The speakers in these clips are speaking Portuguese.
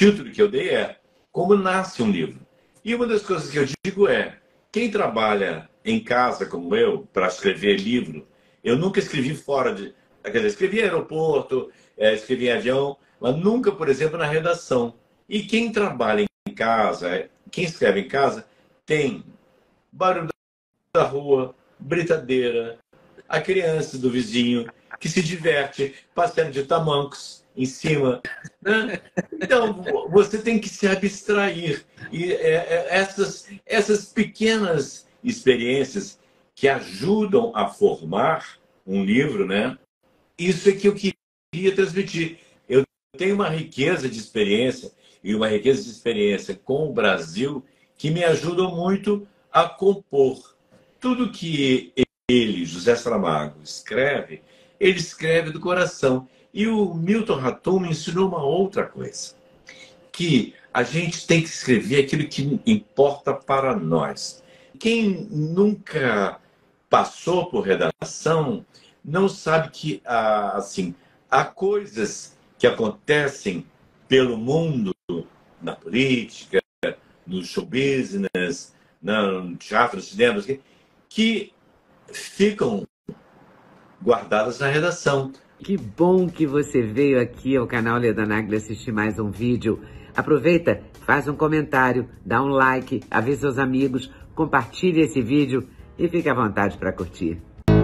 título que eu dei é Como Nasce um Livro. E uma das coisas que eu digo é, quem trabalha em casa como eu, para escrever livro, eu nunca escrevi fora de... Quer dizer, escrevi em aeroporto, escrevi em avião, mas nunca, por exemplo, na redação. E quem trabalha em casa, quem escreve em casa, tem barulho da rua, britadeira, a criança do vizinho que se diverte passeando de tamancos em cima, né? Então, você tem que se abstrair. E essas pequenas experiências que ajudam a formar um livro, né? Isso é que eu queria transmitir. Eu tenho uma riqueza de experiência e uma riqueza de experiência com o Brasil que me ajudam muito a compor. Tudo que ele, José Saramago, escreve, ele escreve do coração. E o Milton Ratum me ensinou uma outra coisa, que a gente tem que escrever aquilo que importa para nós. Quem nunca passou por redação não sabe que assim, há coisas que acontecem pelo mundo, na política, no show business, no teatro, no cinema, que ficam guardadas na redação. Que bom que você veio aqui ao canal Leda Nagli assistir mais um vídeo. Aproveita, faz um comentário, dá um like, avisa seus amigos, compartilhe esse vídeo e fique à vontade para curtir.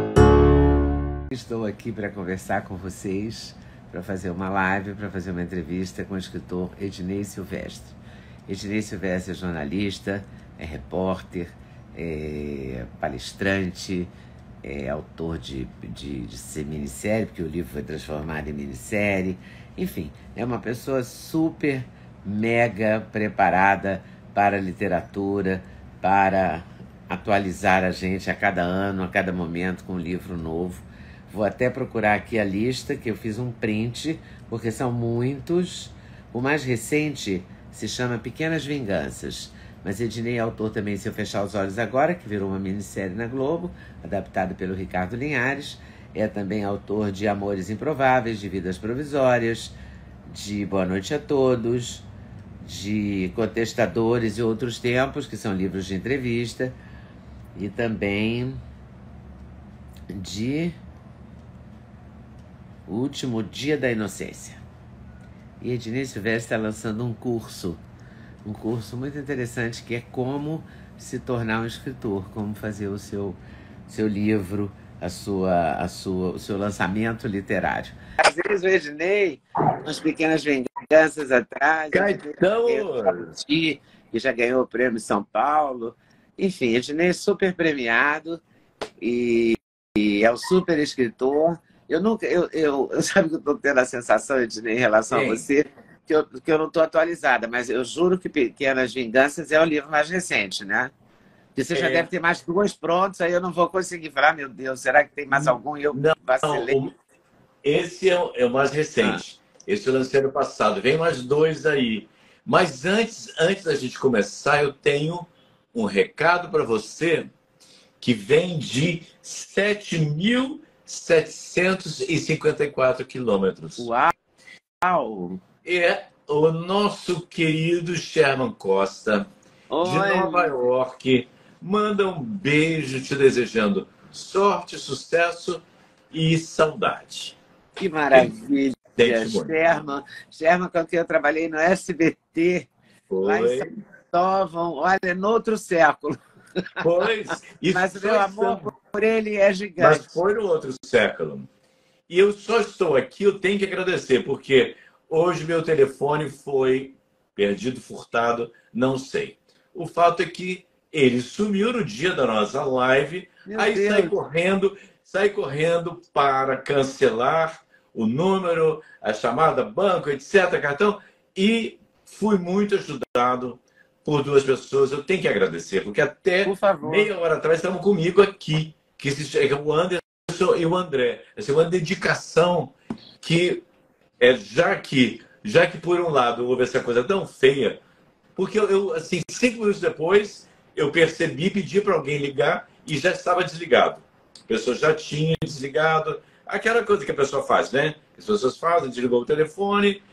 Estou aqui para conversar com vocês, para fazer uma live, para fazer uma entrevista com o escritor Ednei Silvestre. Ednei Silvestre é jornalista, é repórter, é palestrante, é autor de ser minissérie, porque o livro foi transformado em minissérie. Enfim, é uma pessoa super, mega preparada para a literatura, para atualizar a gente a cada ano, a cada momento, com um livro novo. Vou até procurar aqui a lista, que eu fiz um print, porque são muitos. O mais recente se chama Pequenas Vinganças. Mas Ednei é autor também de Se Eu Fechar os Olhos Agora, que virou uma minissérie na Globo, adaptada pelo Ricardo Linhares. É também autor de Amores Improváveis, de Vidas Provisórias, de Boa Noite a Todos, de Contestadores e Outros Tempos, que são livros de entrevista, e também de O Último Dia da Inocência. E Ednei Silvestre está lançando um curso muito interessante, que é como se tornar um escritor, como fazer o seu livro, o seu lançamento literário. Às vezes o Ednei, umas Pequenas Vinganças atrás, que já ganhou o prêmio São Paulo. Enfim, Ednei é super premiado e é um super escritor. Eu sabe que eu estou tendo a sensação, Ednei, em relação a você, que eu não estou atualizada, mas eu juro que Pequenas Vinganças é o livro mais recente, né? Que você já deve ter mais 2 prontos, aí eu não vou conseguir falar, meu Deus, será que tem mais algum? E eu vacilei. Esse é o mais recente. Esse eu lancei ano passado. Vem mais 2 aí. Mas antes da gente começar, eu tenho um recado para você que vem de 7.754 quilômetros. Uau! É o nosso querido Sherman Costa, de Nova York, manda um beijo te desejando sorte, sucesso e saudade. Que maravilha! Sherman, com quem eu trabalhei no SBT, lá em São Cristóvão, olha, no outro século. Pois, mas o meu amor por ele é gigante. Mas foi no outro século. E eu só estou aqui, eu tenho que agradecer, porque hoje meu telefone foi perdido, furtado, não sei. O fato é que ele sumiu no dia da nossa live, aí sai correndo para cancelar o número, a chamada, banco, etc., cartão, e fui muito ajudado por 2 pessoas. Eu tenho que agradecer, porque até meia hora atrás estavam comigo aqui, que o Anderson e o André. Essa é uma dedicação que já que por um lado houve essa coisa tão feia, porque eu assim, 5 minutos depois, eu percebi, pedi para alguém ligar e já estava desligado. A pessoa já tinha desligado. Aquela coisa que a pessoa faz, né? As pessoas fazem, desligou o telefone.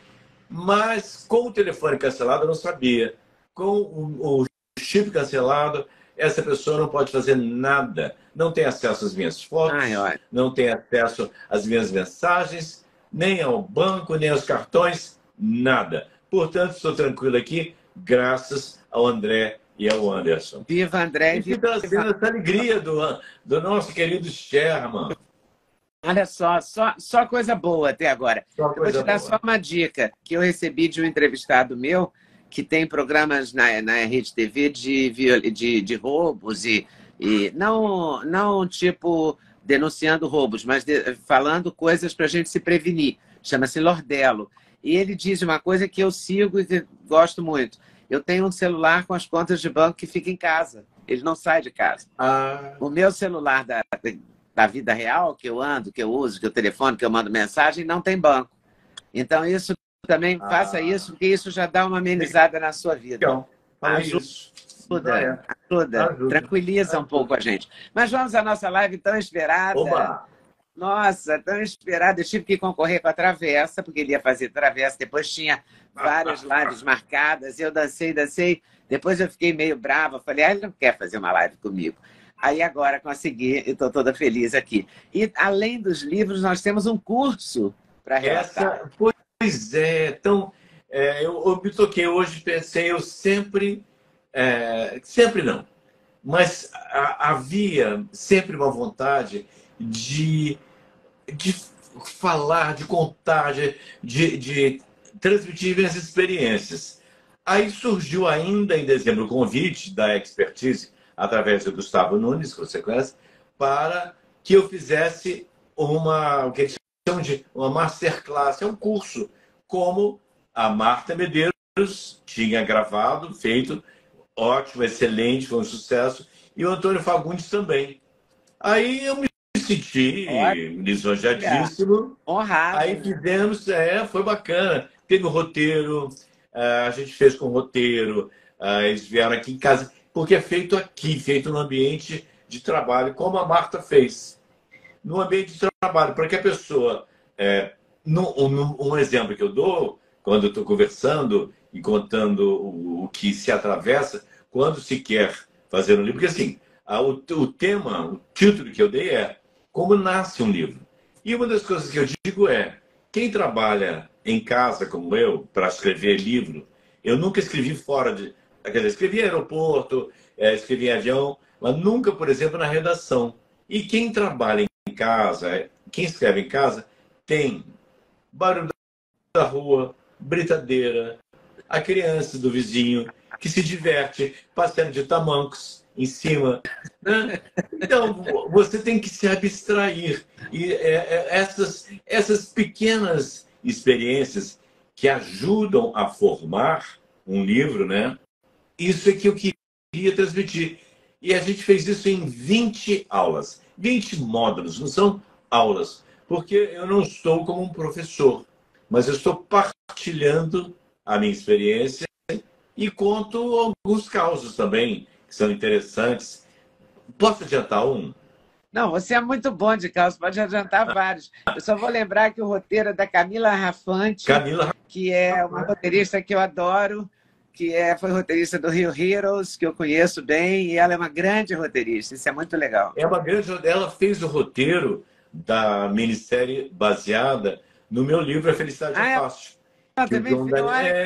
Mas com o telefone cancelado, eu não sabia. Com o chip cancelado, essa pessoa não pode fazer nada. Não tem acesso às minhas Ai, fotos, olha. não tem acesso às minhas mensagens, nem ao banco, nem aos cartões, nada. Portanto, estou tranquilo aqui, graças ao André e ao Anderson. Viva André, E que trazendo essa alegria do nosso querido Sherman. olha só coisa boa até agora. Só Eu vou te coisa dar boa. só uma dica que eu recebi de um entrevistado meu que tem programas na Rede TV de roubos e não tipo denunciando roubos, mas falando coisas para a gente se prevenir. Chama-se Lordelo. E ele diz uma coisa que eu sigo e que gosto muito. Eu tenho um celular com as contas de banco que fica em casa. Ele não sai de casa. Ah, O meu celular da vida real, que eu ando, que eu uso, que eu telefono, que eu mando mensagem, não tem banco. Então, isso também, faça isso, porque isso já dá uma amenizada na sua vida. legal. Falei isso. Ajuda, ajuda, tranquiliza um pouco a gente. Mas vamos à nossa live tão esperada. Oba! Nossa, tão esperada. Eu tive que concorrer com a Travessa, porque ele ia fazer Travessa. Depois tinha várias lives marcadas. Eu dancei. Depois eu fiquei meio brava. Falei, ele não quer fazer uma live comigo. Aí agora consegui e estou toda feliz aqui. E além dos livros, nós temos um curso para relatar. Pois é. Então, eu me toquei hoje, pensei, eu sempre não, mas havia sempre uma vontade de falar, de contar, de transmitir minhas experiências. Aí surgiu ainda em dezembro o convite da Expertise, através do Gustavo Nunes, que você conhece, para que eu fizesse o que eles chamam de uma masterclass, é um curso, como a Marta Medeiros tinha gravado, feito, ótimo, excelente, foi um sucesso, e o Antônio Fagundes também. Aí eu me senti lisonjeadíssimo. Honrado. Aí fizemos, foi bacana. Teve o roteiro, a gente fez com o roteiro, eles vieram aqui em casa, porque é feito aqui, feito no ambiente de trabalho, como a Marta fez. No ambiente de trabalho, para que a pessoa... um exemplo que eu dou, quando eu estou conversando e contando o que se atravessa, quando se quer fazer um livro, porque assim, o tema, o título que eu dei é Como Nasce um Livro. E uma das coisas que eu digo é, quem trabalha em casa como eu, para escrever livro, eu nunca escrevi fora de... Quer dizer, escrevi em aeroporto, escrevi em avião, mas nunca, por exemplo, na redação. E quem trabalha em casa, quem escreve em casa, tem barulho da rua, britadeira, a criança do vizinho que se diverte passeando de tamancos em cima, né? Então, você tem que se abstrair. E essas pequenas experiências que ajudam a formar um livro, né? Isso é que eu queria transmitir. E a gente fez isso em 20 aulas, 20 módulos, não são aulas, porque eu não estou como um professor, mas eu estou partilhando a minha experiência e conto alguns causos também, que são interessantes. Posso adiantar um? Não, você é muito bom de causa, pode adiantar vários. Eu só vou lembrar que o roteiro é da Camila Rafante, que é uma roteirista que eu adoro, que foi roteirista do Rio Heroes, que eu conheço bem, e ela é uma grande roteirista, isso é muito legal. Ela fez o roteiro da minissérie baseada no meu livro A Felicidade é Fácil. Ela também fez,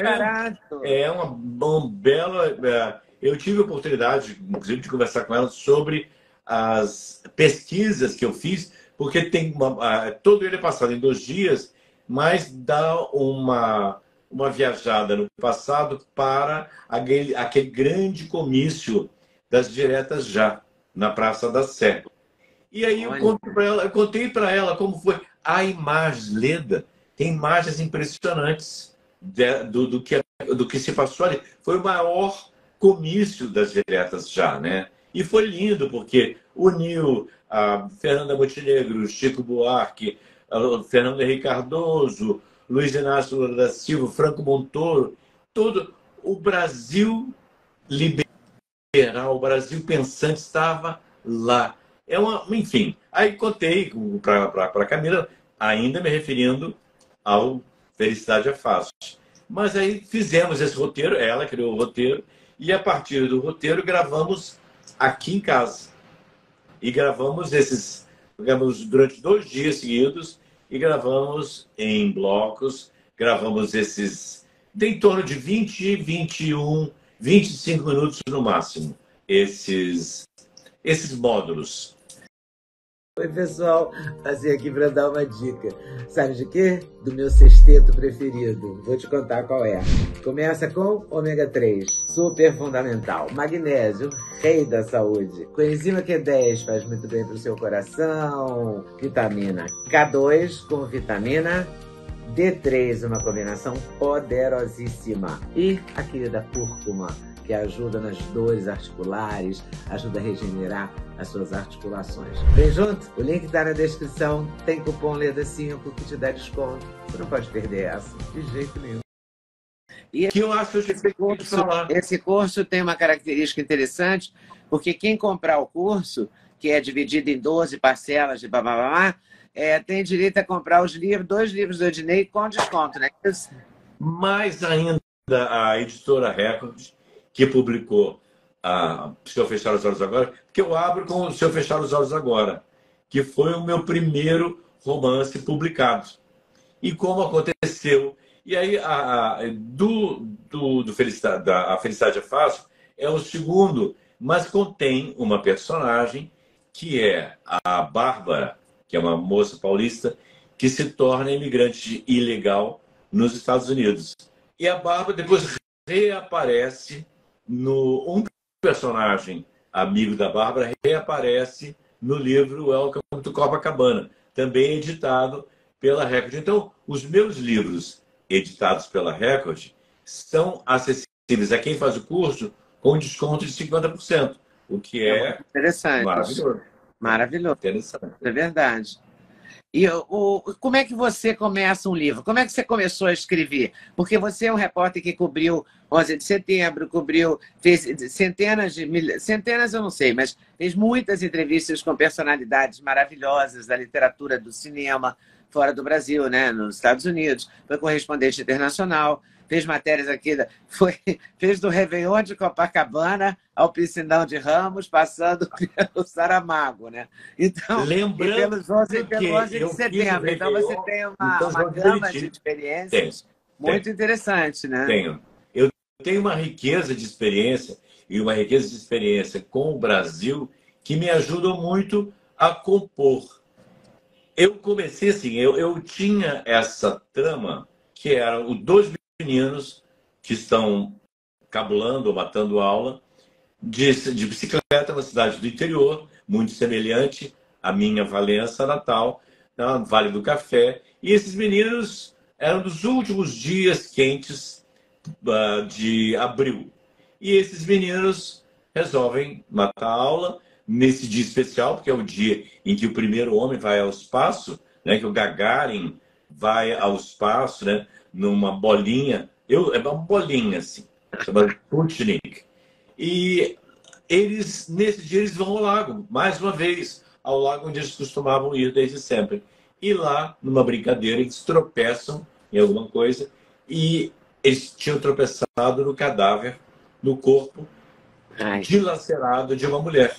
uma bela... Eu tive a oportunidade, inclusive, de conversar com ela sobre as pesquisas que eu fiz, porque tem todo ele é passado em 2 dias, mas dá uma viajada no passado para aquele grande comício das diretas já, na Praça da Sé. E aí eu contei para ela como foi a imagem, Leda, tem imagens impressionantes do que se passou ali. Foi o maior comício das diretas já, né? E foi lindo, porque uniu a Fernanda Montenegro, Chico Buarque, Fernando Henrique Cardoso, Luiz Inácio Lula da Silva, Franco Montoro, todo o Brasil liberal, o Brasil pensante estava lá. Enfim, aí contei para a Camila, ainda me referindo ao Felicidade é Fácil. Mas aí fizemos esse roteiro, ela criou o roteiro, e a partir do roteiro gravamos aqui em casa. E gravamos durante 2 dias seguidos, e gravamos em blocos, gravamos tem em torno de 20, 21, 25 minutos no máximo, esses módulos. Oi, pessoal, passei aqui para dar uma dica. Sabe de quê? Do meu sexteto preferido. Vou te contar qual é. Começa com ômega 3, super fundamental. Magnésio, rei da saúde. Coenzima Q10 faz muito bem para o seu coração. Vitamina K2 com vitamina D3, uma combinação poderosíssima. E a querida cúrcuma, que ajuda nas dores articulares, ajuda a regenerar as suas articulações. Vem junto? O link está na descrição. Tem cupom LEDA5 que te dá desconto. Você não pode perder essa, de jeito nenhum. E que eu acho que esse curso tem uma característica interessante, porque quem comprar o curso, que é dividido em 12 parcelas de bababá, tem direito a comprar os livros, 2 livros do Ednei com desconto, né? Mais ainda, a editora Record, que publicou Se Eu Fechar os Olhos Agora, porque eu abro com Se Eu Fechar os Olhos Agora, que foi o meu primeiro romance publicado. E como aconteceu. E aí, a Felicidade é Fácil é o segundo, mas contém uma personagem que é a Bárbara, que é uma moça paulista, que se torna imigrante ilegal nos Estados Unidos. E a Bárbara depois reaparece um personagem amigo da Bárbara reaparece no livro Welcome to Copacabana, também editado pela Record. Então, os meus livros editados pela Record são acessíveis a quem faz o curso com desconto de 50%, o que é interessante. Maravilhoso. Maravilhoso. Interessante. É verdade. E como é que você começa um livro? Como é que você começou a escrever? Porque você é um repórter que cobriu 11 de setembro, fez centenas eu não sei, mas fez muitas entrevistas com personalidades maravilhosas da literatura, do cinema, fora do Brasil, né? Nos Estados Unidos. Foi correspondente internacional, fez matérias aqui, fez do Réveillon de Copacabana ao Piscinão de Ramos, passando pelo Saramago, né? Então, lembrando pelos 11 de setembro. Então, você tem uma gama de experiências muito interessante, né? Tenho. Eu tenho uma riqueza de experiência, e uma riqueza de experiência com o Brasil, que me ajudam muito a compor. Eu comecei assim, eu tinha essa trama, que era os 2 meninos que estão cabulando ou matando aula de bicicleta na cidade do interior, muito semelhante à minha Valença natal, na Vale do Café. E esses meninos eram dos últimos dias quentes de abril. E esses meninos resolvem matar a aula nesse dia especial, porque é o dia em que o primeiro homem vai ao espaço, né, que o Gagarin vai ao espaço, né, numa bolinha, é uma bolinha assim, chamada Sputnik. E eles, nesse dia, eles vão ao lago, mais uma vez, ao lago onde eles costumavam ir desde sempre. E lá, numa brincadeira, eles tropeçam em alguma coisa, e eles tinham tropeçado no cadáver, no corpo dilacerado de uma mulher.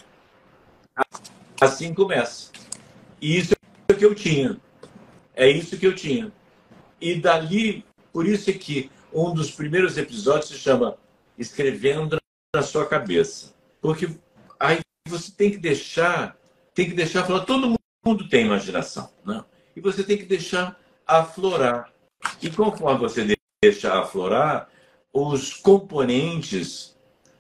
Assim começa. E isso é o que eu tinha. É isso que eu tinha. E dali, por isso é que um dos primeiros episódios se chama Escrevendo na Sua Cabeça. Porque aí você tem que deixar falar, todo mundo tem imaginação, né? E você tem que deixar aflorar. E conforme você deixa aflorar, os componentes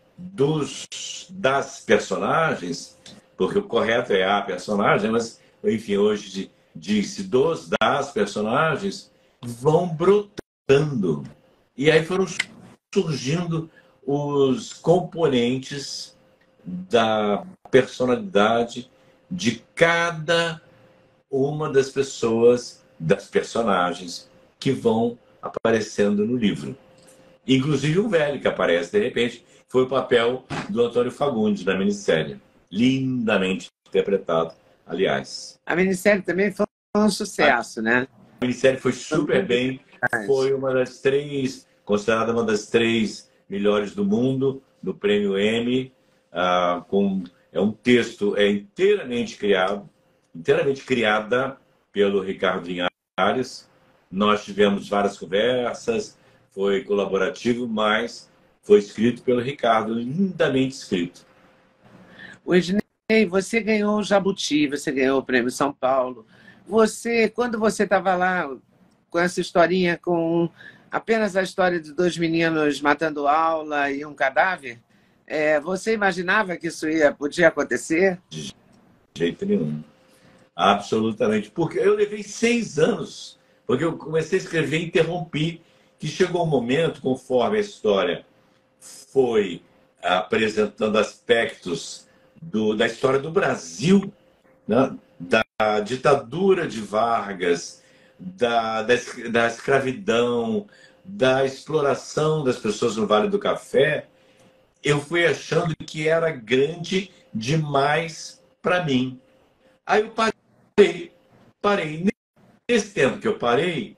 das personagens, porque o correto é a personagem, mas, enfim, hoje diz-se das personagens, vão brotando. E aí foram surgindo os componentes da personalidade de cada uma das pessoas, das personagens que vão aparecendo no livro. Inclusive o velho que aparece de repente foi o papel do Antônio Fagundes na minissérie. Lindamente interpretado, aliás. A minissérie também foi um sucesso, né? A minissérie foi super bem. Foi uma das 3 considerada uma das 3 melhores do mundo, do Prêmio Emmy. É um texto inteiramente criada pelo Ricardo Linhares. Nós tivemos várias conversas, foi colaborativo, mas foi escrito pelo Ricardo, lindamente escrito. O Ednei, você ganhou o Jabuti, você ganhou o Prêmio São Paulo. Quando você estava lá com essa historinha, com apenas a história de 2 meninos matando aula e um cadáver, você imaginava que isso podia acontecer? De jeito nenhum. Absolutamente. Porque eu levei 6 anos, porque eu comecei a escrever e interrompi, que chegou um momento, conforme a história foi apresentando aspectos da história do Brasil, né? Da ditadura de Vargas, da escravidão, da exploração das pessoas no Vale do Café, eu fui achando que era grande demais para mim. Aí eu parei. Nesse tempo que eu parei,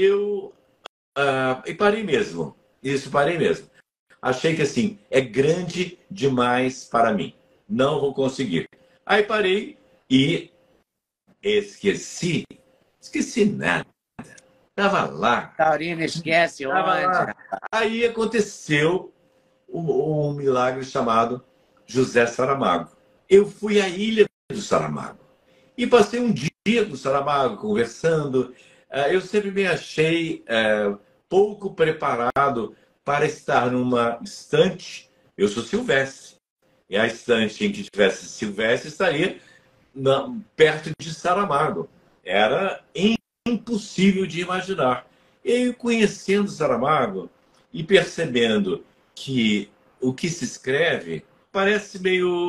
e parei mesmo. Isso, parei mesmo. Achei que assim, é grande demais para mim. Não vou conseguir. Aí parei e esqueci nada. Estava lá. Taurina esquece onde? Aí aconteceu um milagre chamado José Saramago. Eu fui à ilha do Saramago e passei um dia com o Saramago conversando. Eu sempre me achei pouco preparado para estar numa estante. Eu sou Silvestre. E a estante em que tivesse Silvestre estaria perto de Saramago. Era impossível de imaginar. Eu conhecendo Saramago e percebendo que o que se escreve parece meio...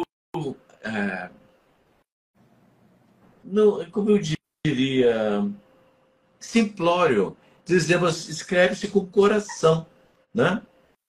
não, como eu diria... simplório. Dizemos, escreve-se com o coração, né?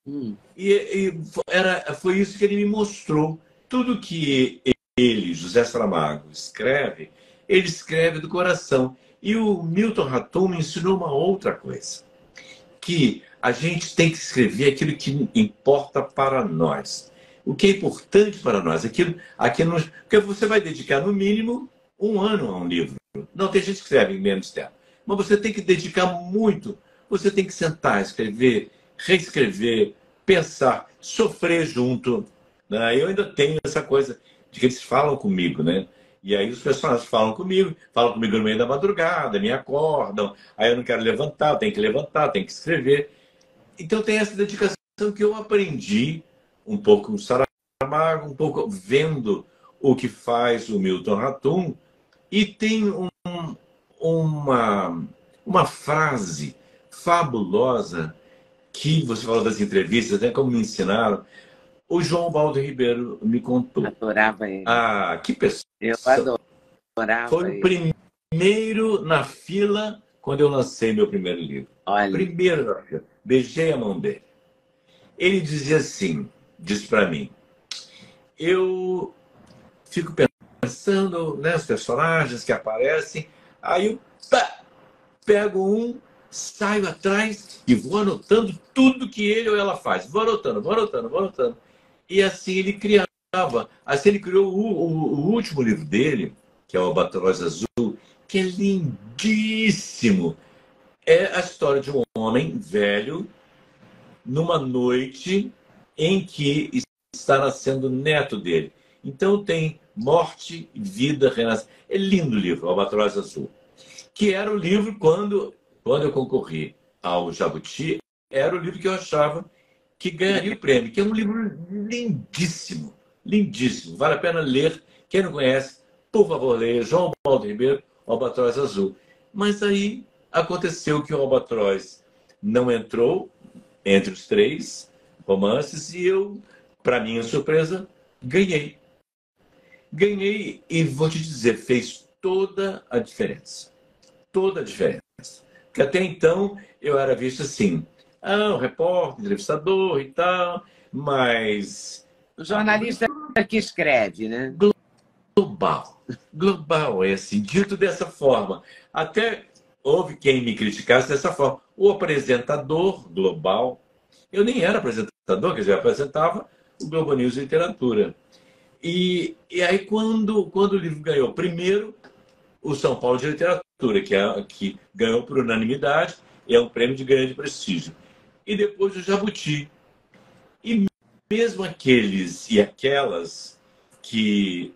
Foi isso que ele me mostrou. Tudo que ele, José Saramago, escreve, ele escreve do coração. E o Milton Ratum me ensinou uma outra coisa, que a gente tem que escrever aquilo que importa para nós. O que é importante para nós, porque você vai dedicar no mínimo 1 ano a um livro. Não, tem gente que escreve em menos tempo. Mas você tem que dedicar muito. Você tem que sentar, escrever, reescrever, pensar, sofrer junto. Né? Eu ainda tenho essa coisa de que eles falam comigo, né? E aí os personagens falam comigo no meio da madrugada, me acordam, aí eu não quero levantar, eu tenho que levantar, tenho que escrever. Então tem essa dedicação que eu aprendi um pouco com o Saramago, um pouco vendo o que faz o Milton Ratum, e tem uma frase fabulosa que você falou das entrevistas, até como me ensinaram, o João Baldo Ribeiro me contou. Adorava ele. Que pessoa. Eu adorava Foi ele. o primeiro na fila quando eu lancei meu primeiro livro. Olha. Primeiro na fila. Beijei a mão dele. Ele dizia assim, disse para mim, eu fico pensando nos personagens que aparecem, aí eu pego um, saio atrás e vou anotando tudo que ele ou ela faz. Vou anotando. E assim ele criava. Assim ele criou o último livro dele, que é o Albatroz Azul, que é lindíssimo. É a história de um homem velho numa noite em que está nascendo o neto dele. Então tem morte, vida, renascimento. É lindo o livro, Albatroz Azul. Que era o livro, quando eu concorri ao Jabuti, era o livro que eu achava que ganharia o prêmio, que é um livro lindíssimo, lindíssimo. Vale a pena ler. Quem não conhece, por favor, leia João Baldo Ribeiro, Albatroz Azul. Mas aí aconteceu que o Albatroz não entrou entre os 3 romances e eu, para minha surpresa, ganhei. Ganhei e vou te dizer, fez toda a diferença. Toda a diferença. Porque até então eu era visto assim, um repórter, entrevistador e tal, mas... O jornalista que escreve, né? Global, é assim, dito dessa forma. Até houve quem me criticasse dessa forma. O apresentador global, Eu nem era apresentador, quer dizer, eu apresentava o Globo News Literatura. E aí, quando o livro ganhou, primeiro, o São Paulo de Literatura, que ganhou por unanimidade, e é um prêmio de grande prestígio. E depois o Jabuti. E mesmo aqueles e aquelas que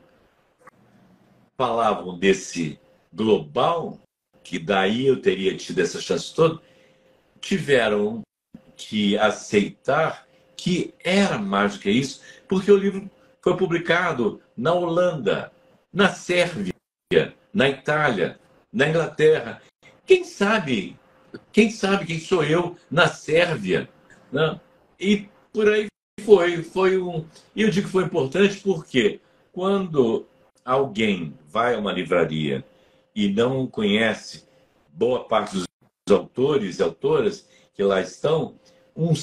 falavam desse global, que daí eu teria tido essa chance toda, tiveram que aceitar que era mais do que isso, porque o livro foi publicado na Holanda, na Sérvia, na Itália, na Inglaterra. Quem sabe quem sou eu na Sérvia, né? E por aí e eu digo que foi importante porque quando alguém vai a uma livraria e não conhece boa parte dos autores e autoras que lá estão, um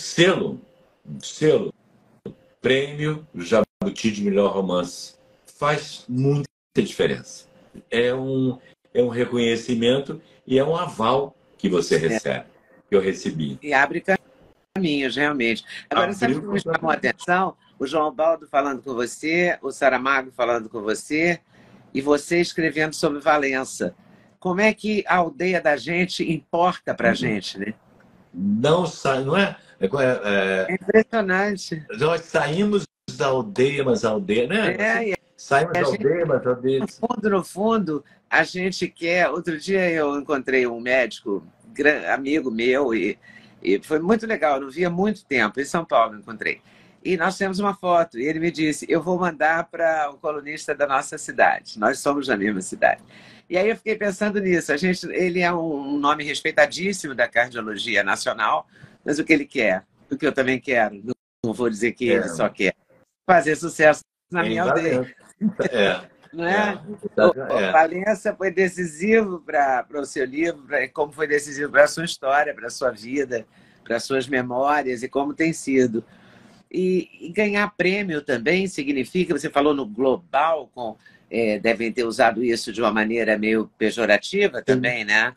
selo, prêmio Jabuti de melhor romance, faz muita diferença. É um reconhecimento e é um aval que você recebe, que eu recebi. E abre caminhos, realmente. Agora, sabe o que me chamou a atenção? O João Baldo falando com você, o Saramago falando com você, e você escrevendo sobre Valença. Como é que a aldeia da gente importa para a gente, né? Não sai, não é? É impressionante. Nós saímos da aldeia, mas a aldeia, né? Saímos da aldeia, mas a aldeia. No fundo, a gente quer. Outro dia eu encontrei um médico, amigo meu, e foi muito legal, eu não via muito tempo, em São Paulo eu encontrei. E nós temos uma foto, e ele me disse: eu vou mandar para o colunista da nossa cidade, nós somos da mesma cidade. E aí eu fiquei pensando nisso, ele é um nome respeitadíssimo da cardiologia nacional, mas o que ele quer, o que eu também quero, não vou dizer que ele só quer, fazer sucesso na minha aldeia. Não é? Valença foi decisivo para o seu livro, como foi decisivo para a sua história, para a sua vida, para as suas memórias e como tem sido. E ganhar prêmio também significa, você falou no global, devem ter usado isso de uma maneira meio pejorativa também, né?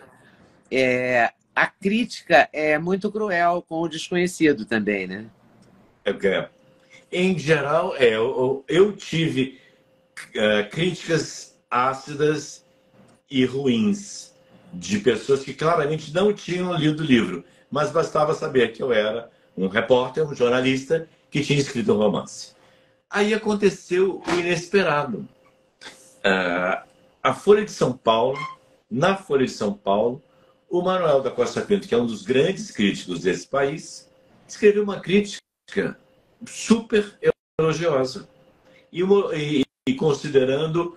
A crítica é muito cruel com o desconhecido também, né? Em geral, eu tive críticas ácidas e ruins de pessoas que claramente não tinham lido o livro, mas bastava saber que eu era um repórter, um jornalista que tinha escrito um romance. Aí aconteceu o inesperado. A Folha de São Paulo, na Folha de São Paulo, o Manuel da Costa Pinto, que é um dos grandes críticos desse país, escreveu uma crítica super elogiosa. E considerando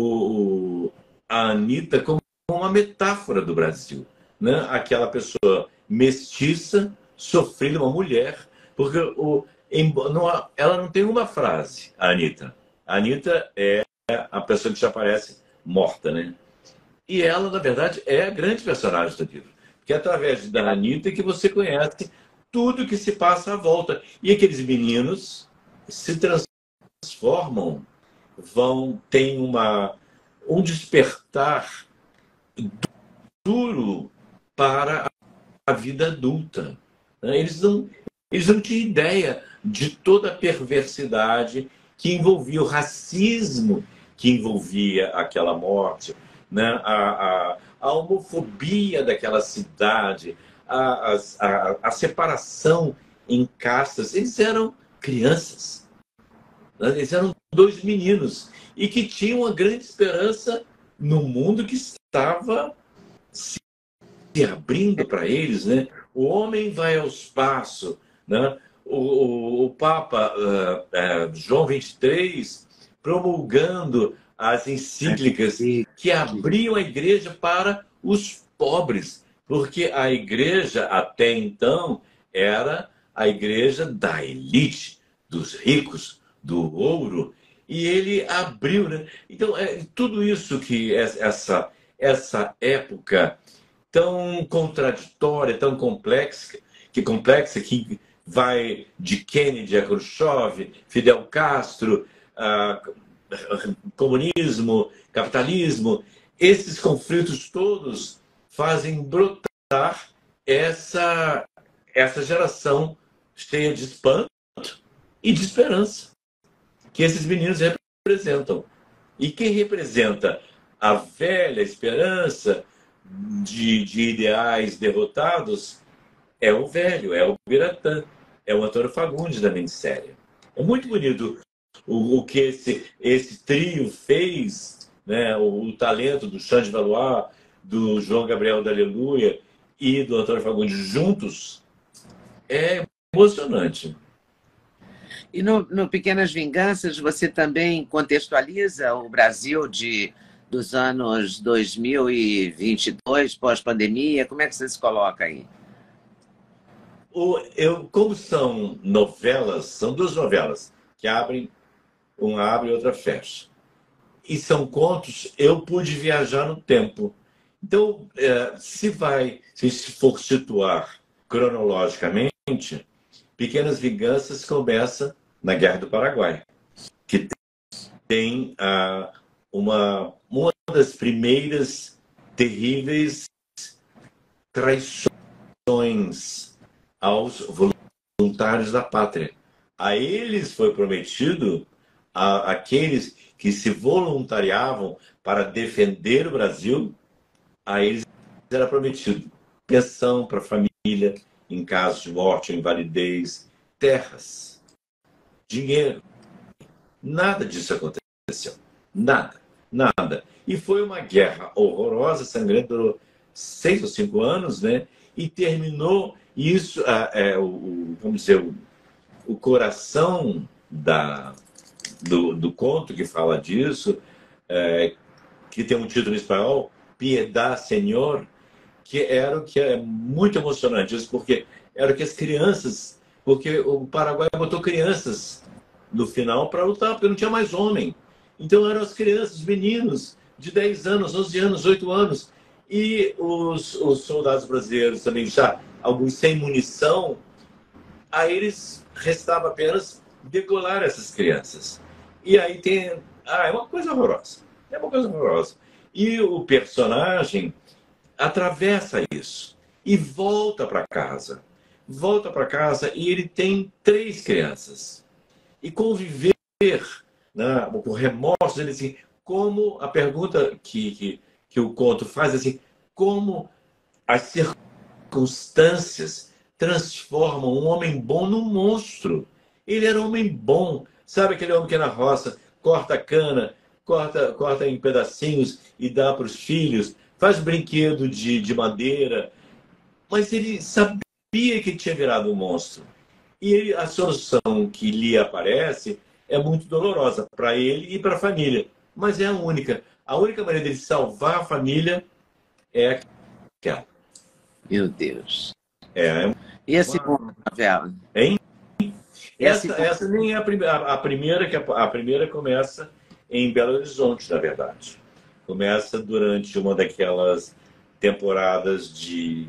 a Anitta como uma metáfora do Brasil, né? Aquela pessoa mestiça, sofrida, uma mulher, porque ela não tem uma frase, a Anitta. A Anitta é a pessoa que já aparece morta, né? E ela, na verdade, é a grande personagem do livro, porque é através da Anitta que você conhece tudo que se passa à volta. E aqueles meninos se transformam, tem um despertar duro para a vida adulta. Eles não tinham ideia de toda a perversidade que envolvia o racismo, que envolvia aquela morte, né? A homofobia daquela cidade, a separação em castas. Eles eram crianças. Eles eram dois meninos e que tinham uma grande esperança no mundo que estava se abrindo para eles, né? O homem vai ao espaço, né? O Papa João XXIII promulgando as encíclicas que abriam a igreja para os pobres, porque a igreja até então era a igreja da elite, dos ricos, do ouro, e ele abriu, né? Então, tudo isso que essa época tão contraditória, tão complexa, que vai de Kennedy a Khrushchev, Fidel Castro, comunismo, capitalismo, esses conflitos todos fazem brotar essa geração cheia de espanto e de esperança, que esses meninos representam. E quem representa a velha esperança de ideais derrotados é o velho, é o Biratã, é o Antônio Fagundes da mente séria. É muito bonito o que esse trio fez, né? O talento do Xande Valois, do João Gabriel da Aleluia e do Antônio Fagundes juntos é emocionante. E no Pequenas Vinganças, você também contextualiza o Brasil dos anos 2022, pós-pandemia? Como é que você se coloca aí? Como são novelas, são duas novelas que abrem, uma abre e outra fecha. E são contos, eu pude viajar no tempo. Então, se for situar cronologicamente, Pequenas Vinganças começa na Guerra do Paraguai, que tem uma das primeiras terríveis traições aos voluntários da pátria. A eles foi prometido, aqueles que se voluntariavam para defender o Brasil, a eles era prometido pensão para a família em caso de morte ou invalidez, terras, dinheiro. Nada disso aconteceu. Nada. Nada. E foi uma guerra horrorosa, sangrenta, durou 6 ou 5 anos, né? E terminou isso, vamos dizer, o coração do conto que fala disso, que tem um título em espanhol, Piedad, Senhor, que era o que é muito emocionante, isso porque era o que as crianças, porque o Paraguai botou crianças no final para lutar, porque não tinha mais homem. Então eram as crianças, os meninos de 10 anos, 11 anos, 8 anos, e os soldados brasileiros também já, alguns sem munição, a eles restava apenas degolar essas crianças. E aí é uma coisa horrorosa. É uma coisa horrorosa. E o personagem atravessa isso e volta para casa. Volta para casa e ele tem 3 crianças. E conviver, né, com remorso, ele assim, como a pergunta que o conto faz, assim, como as circunstâncias transformam um homem bom num monstro. Ele era um homem bom, sabe aquele homem que é na roça, corta a cana, corta em pedacinhos e dá para os filhos, faz brinquedo de madeira, mas ele sabia que tinha virado um monstro. E a solução que lhe aparece é muito dolorosa para ele e para a família, mas é a única. A única maneira dele salvar a família é aquela. Meu Deus. É E a segunda novela? Hein? Essa nem é a primeira, que a primeira começa em Belo Horizonte, na verdade. Começa durante uma daquelas temporadas de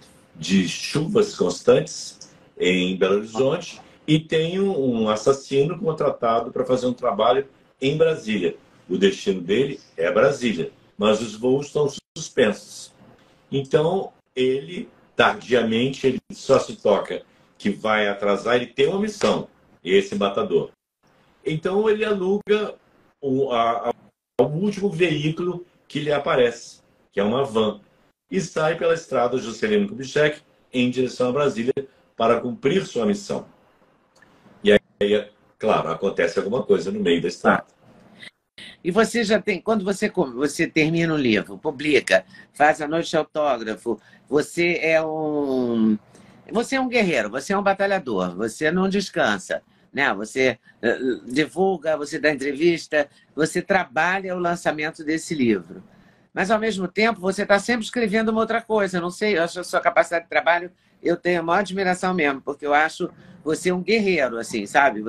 chuvas constantes em Belo Horizonte e tem um assassino contratado para fazer um trabalho em Brasília. O destino dele é Brasília, mas os voos estão suspensos. Então, ele, tardiamente, ele só se toca que vai atrasar, ele tem uma missão, esse matador. Então, ele aluga o último veículo que lhe aparece, que é uma van, e sai pela estrada Juscelino Kubitschek em direção a Brasília para cumprir sua missão. E aí, claro, acontece alguma coisa no meio da estrada. E você já tem, quando você termina um livro, publica, faz a noite de autógrafo, você é um guerreiro, você é um batalhador, você não descansa, né? Você divulga, você dá entrevista, você trabalha o lançamento desse livro. Mas, ao mesmo tempo, você está sempre escrevendo uma outra coisa. Eu não sei, eu acho a sua capacidade de trabalho, eu tenho a maior admiração mesmo, porque eu acho você um guerreiro, assim, sabe?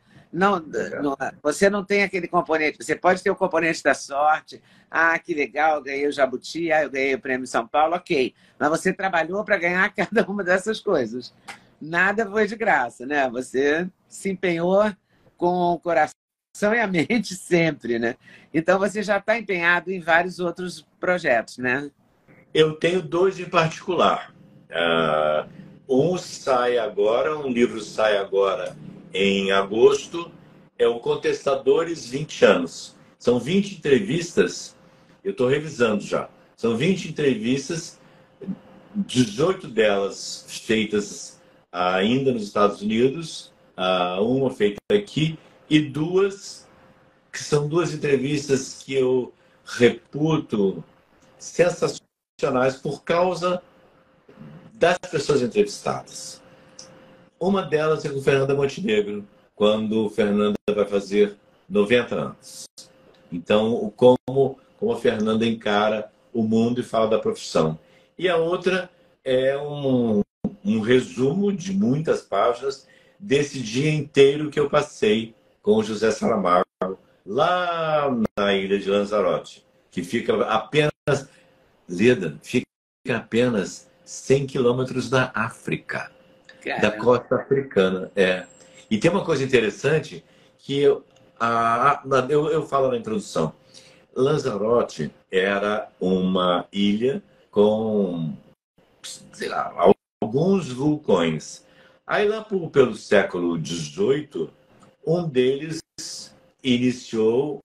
Você não tem aquele componente. Você pode ter o componente da sorte. Ah, que legal, eu ganhei o Jabuti, eu ganhei o Prêmio São Paulo, ok. Mas você trabalhou para ganhar cada uma dessas coisas. Nada foi de graça, né? Você se empenhou com o coração e a mente sempre, né? Então você já está empenhado em vários outros projetos, né? Eu tenho 2 em particular. Um livro sai agora em agosto, é o Contestadores 20 anos. São 20 entrevistas, eu estou revisando já. São 20 entrevistas, 18 delas feitas ainda nos Estados Unidos, uma feita aqui, e duas que são duas entrevistas que eu reputo sensacionais por causa das pessoas entrevistadas. Uma delas é com Fernanda Montenegro, quando Fernanda vai fazer 90 anos. Então, como a Fernanda encara o mundo e fala da profissão. E a outra é um resumo de muitas páginas desse dia inteiro que eu passei com o José Saramago, lá na ilha de Lanzarote, que fica apenas, Leda, fica apenas 100 quilômetros da África, da costa africana. E tem uma coisa interessante que eu falo na introdução. Lanzarote era uma ilha com, sei lá, alguns vulcões. Aí lá pelo século XVIII, um deles iniciou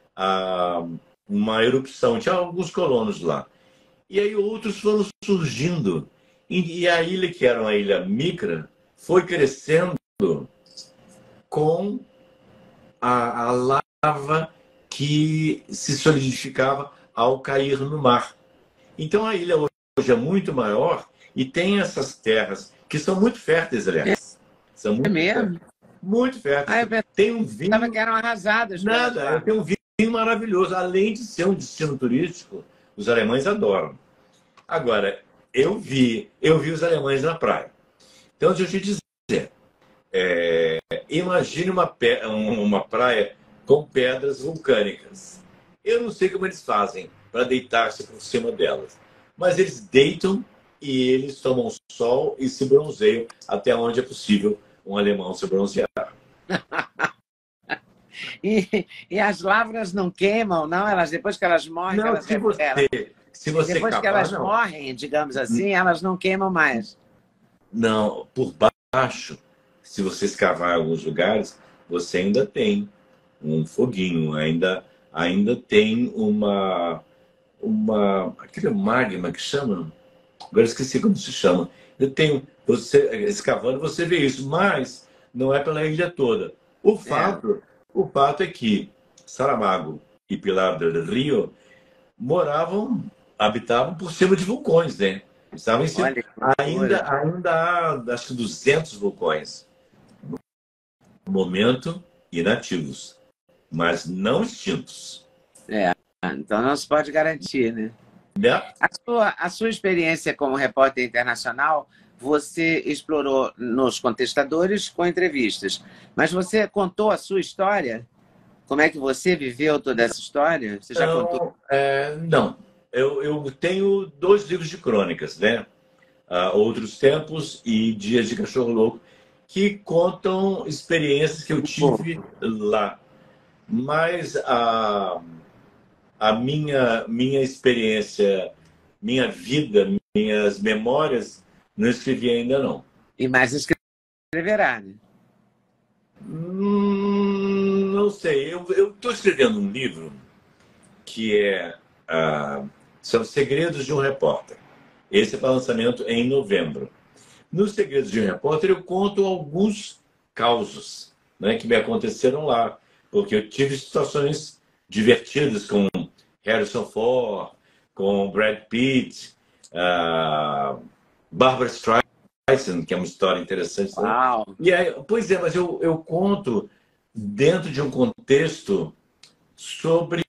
uma erupção. Tinha alguns colonos lá. E aí outros foram surgindo. E a ilha, que era uma ilha micra, foi crescendo com a lava que se solidificava ao cair no mar. Então a ilha hoje é muito maior e tem essas terras que são muito férteis, aliás. São muito mesmo? Férteis. Muito férteis. Tem um vinho... Pensava que eram arrasadas. Nada, tem um vinho maravilhoso. Além de ser um destino turístico, os alemães adoram. Agora, eu vi os alemães na praia. Então, deixa eu te dizer, imagine uma praia com pedras vulcânicas. Eu não sei como eles fazem para deitar-se por cima delas, mas eles deitam e eles tomam sol e se bronzeiam até onde é possível um alemão se bronzear. E as lavras não queimam, não? Elas, depois que elas morrem, não, elas se você depois cavar, que elas não. morrem, digamos assim, elas não queimam mais. Não, por baixo, se você escavar em alguns lugares, você ainda tem um foguinho, ainda tem aquele magma que chama, agora esqueci como se chama. Você escavando, você vê isso, mas não é pela ilha toda. O fato é que Saramago e Pilar del Rio habitavam por cima de vulcões, né? Estavam em cima. Olha, Ainda há, acho que 200 vulcões no momento inativos, mas não extintos. Então não se pode garantir, né? Né? A sua experiência como repórter internacional, você explorou nos Contestadores com entrevistas, mas você contou a sua história? Como é que você viveu toda essa história? Você já contou? Não. Eu tenho 2 livros de crônicas, né? Outros Tempos e Dias de Cachorro Louco, que contam experiências que eu tive lá. Mas a minha experiência, minha vida, minhas memórias, não escrevi ainda não. E mais escreverá, né? Não sei. Eu estou escrevendo um livro que são Segredos de um Repórter. Esse é para lançamento em novembro. Nos Segredos de um Repórter, eu conto alguns causos, né, que me aconteceram lá. Porque eu tive situações divertidas com Harrison Ford, com Brad Pitt, Barbra Streisand, que é uma história interessante. Uau. E aí, pois é, mas eu conto dentro de um contexto sobre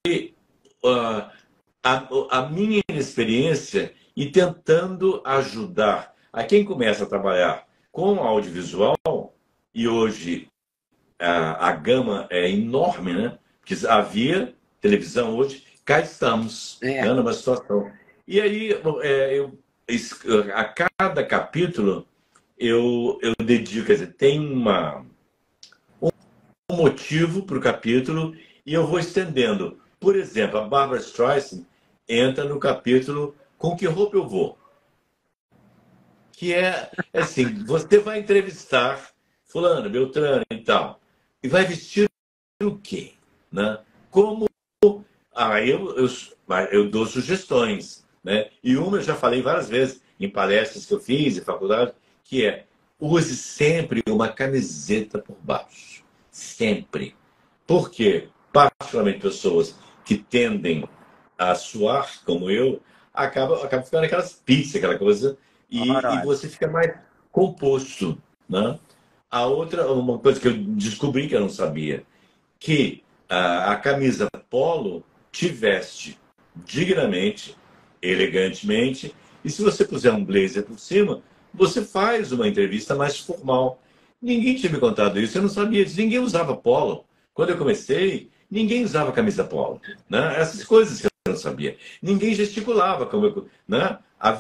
a minha experiência e tentando ajudar a quem começa a trabalhar com audiovisual, e hoje a gama é enorme, né? Porque havia televisão, hoje cá estamos, numa situação. E aí, a cada capítulo, eu dedico, quer dizer, tem um motivo para o capítulo e eu vou estendendo. Por exemplo, a Barbra Streisand entra no capítulo Com Que Roupa Eu Vou? que é assim, você vai entrevistar fulano, Beltrano e tal, e vai vestir o quê? Né? Como eu dou sugestões, né? E uma eu já falei várias vezes em palestras que eu fiz, em faculdade, que é use sempre uma camiseta por baixo. Sempre. Porque, particularmente, pessoas que tendem a suar, como eu, acaba ficando aquelas pizzas, aquela coisa, e Horrorosa. você fica mais composto, né? A outra, uma coisa que eu descobri que eu não sabia, que a camisa polo te veste dignamente, elegantemente, e se você puser um blazer por cima, você faz uma entrevista mais formal. Ninguém tinha me contado isso, eu não sabia disso. Ninguém usava polo. Quando eu comecei, ninguém usava camisa polo. Né? Essas coisas que eu não sabia. Ninguém gesticulava. Né?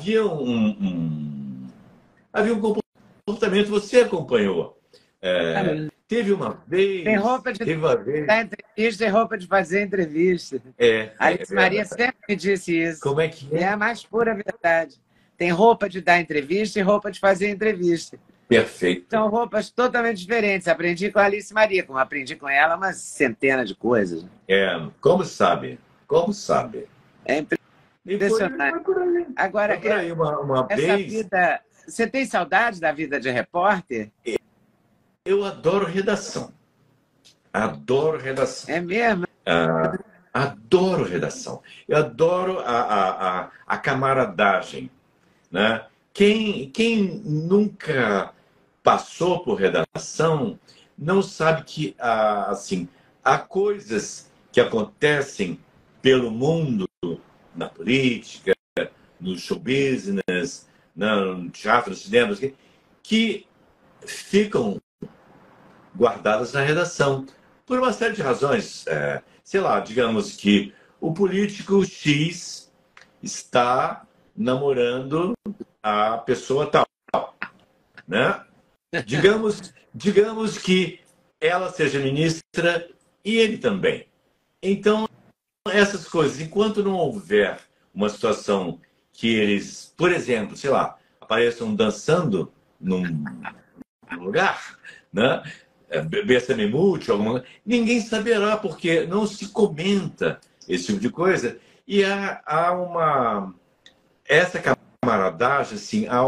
Havia um comportamento, você acompanhou. Teve uma Tem vez, roupa de teve uma vez. dar entrevista e roupa de fazer entrevista. A É Alice Maria verdade. sempre me disse isso. Como é que E é é? a mais pura verdade. Tem roupa de dar entrevista e roupa de fazer entrevista. Perfeito. São roupas totalmente diferentes. Aprendi com a Alice Maria, como aprendi com ela umas centenas de coisas. Como sabe? Como sabe? É E impressionante. foi por aí. Agora, Foi por aí. Uma essa vez, vida. Você tem saudade da vida de repórter? eu adoro redação. Adoro redação. É mesmo? Adoro redação. Eu adoro a camaradagem. Né? Quem nunca passou por redação não sabe que assim, há coisas que acontecem pelo mundo, na política, no show business, no teatro, no cinema, que ficam guardadas na redação por uma série de razões. Sei lá, digamos que o político X está namorando a pessoa tal, né? Digamos que ela seja ministra e ele também. Então, essas coisas, enquanto não houver uma situação que eles, por exemplo, sei lá, apareçam dançando num lugar, né? Bessa Memute, ninguém saberá, porque não se comenta esse tipo de coisa. E há essa camaradagem, assim, há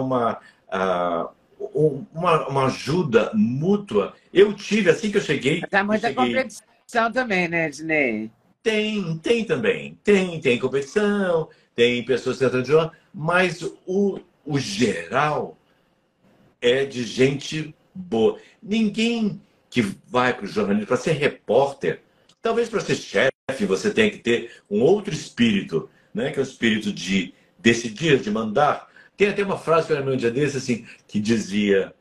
uma ajuda mútua. Eu tive, assim que eu cheguei, Mas há muita competição também, né, Ednei? tem também. Tem competição, tem pessoas tentando jogar, mas o geral é de gente boa. Ninguém que vai para o jornalismo para ser repórter, talvez para ser chefe, você tenha que ter um outro espírito, né? Que é o espírito de decidir, de mandar. Tem até uma frase que eu lembro um dia desse, assim, que dizia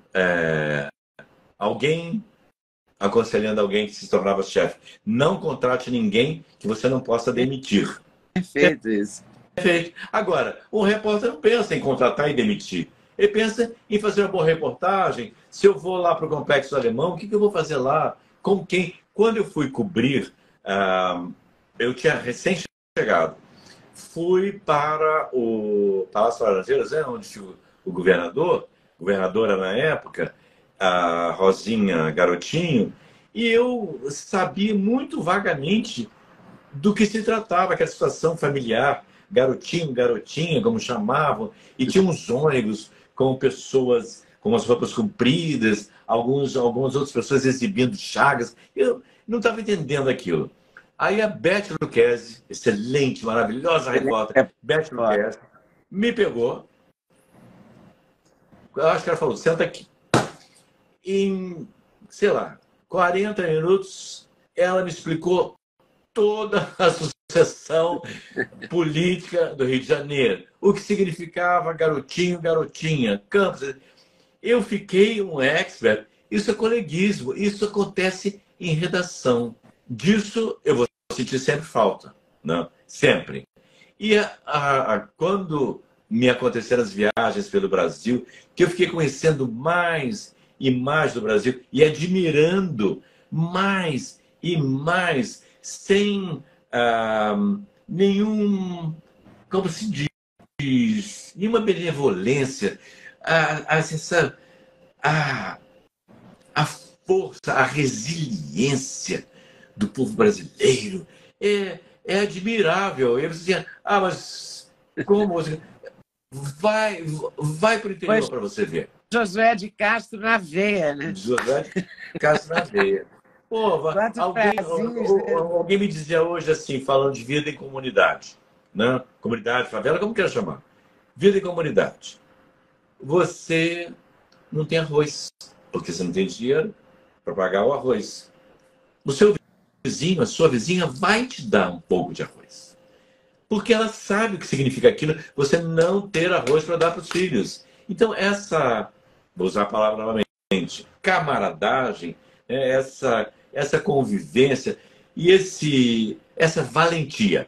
alguém aconselhando alguém que se tornava chefe: não contrate ninguém que você não possa demitir. Perfeito isso. Perfeito. Agora, o repórter não pensa em contratar e demitir. Ele pensa em fazer uma boa reportagem. Se eu vou lá para o Complexo Alemão, o que eu vou fazer lá? Com quem? Quando eu fui cobrir, eu tinha recém-chegado. Fui para o Palácio das Laranjeiras, onde tinha o governadora na época, a Rosinha Garotinho, e eu sabia muito vagamente do que se tratava, aquela situação familiar, garotinho, garotinha, como chamavam, e tinha uns ônibus com pessoas com as roupas compridas, algumas outras pessoas exibindo chagas. Eu não estava entendendo aquilo. Aí a Beth Lucchesi, excelente, maravilhosa repórter, Beth Lucchesi, me pegou. Eu acho que ela falou: senta aqui. Em, sei lá, 40 minutos, ela me explicou toda a sucessão política do Rio de Janeiro. O que significava garotinho, garotinha, campos. Eu fiquei um expert. Isso é coleguismo. Isso acontece em redação. Disso eu vou sentir sempre falta. Não? Sempre. E quando me aconteceram as viagens pelo Brasil, que eu fiquei conhecendo mais e mais do Brasil e admirando mais e mais, sem nenhum, como se diz, nenhuma benevolência. essa, a, a força, a resiliência do povo brasileiro é admirável. E você diz, mas como? Vai para o interior para você ver. Josué de Castro na veia, né? Josué de Castro na veia. Pô, alguém me dizia hoje assim, falando de vida em comunidade, né? Comunidade, favela, como quer chamar? Vida em comunidade. Você não tem arroz, porque você não tem dinheiro para pagar o arroz. O seu vizinho, a sua vizinha vai te dar um pouco de arroz. Porque ela sabe o que significa aquilo, você não ter arroz para dar para os filhos. Então, vou usar a palavra novamente, camaradagem, né? Essa convivência e essa valentia